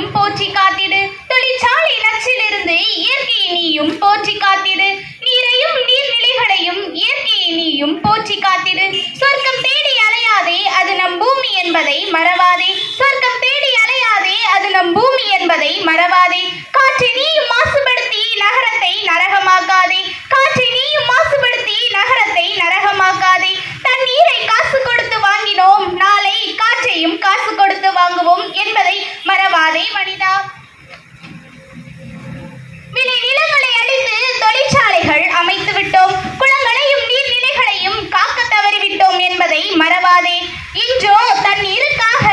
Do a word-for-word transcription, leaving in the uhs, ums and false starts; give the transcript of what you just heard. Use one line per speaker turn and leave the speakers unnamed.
நீயும் போற்றி காத்திடு. தொழிற்சாலை நச்சிலிருந்து இயற்கையை நீயும் போற்றி காத்திடு. நீரையும் நீர்நிலைகளையும் இயற்கையை நீயும் போற்றி காத்திடு. சொர்க்கம் தேடி அலையாதே, அது நம் பூமி என்பதை மறவாதே. சொர்க்கம் தேடி அலையாதே, அது நம் பூமி என்பதை மறவாதே. காற்றை நீயும் மாசுபடுத்தி நகரத்தை நரகமாக்காதே. காற்றை நீயும் மாசுபடுத்தி நகரத்தை நரகமாக்காதே. தண்ணீரை காசு கொடுத்து வாங்கினோம், நாளை காற்றையும் காசு கொடுத்து வாங்குவோம் என்பதை மறவாதே மனிதா. விளை நிலங்களை அடித்து தொழிற்சாலைகள் அமைத்து விட்டோம். குளங்களையும் நீர்நிலைகளையும் காக்க தவறிவிட்டோம் என்பதை மறவாதே. இன்றோ தண்ணீருக்காக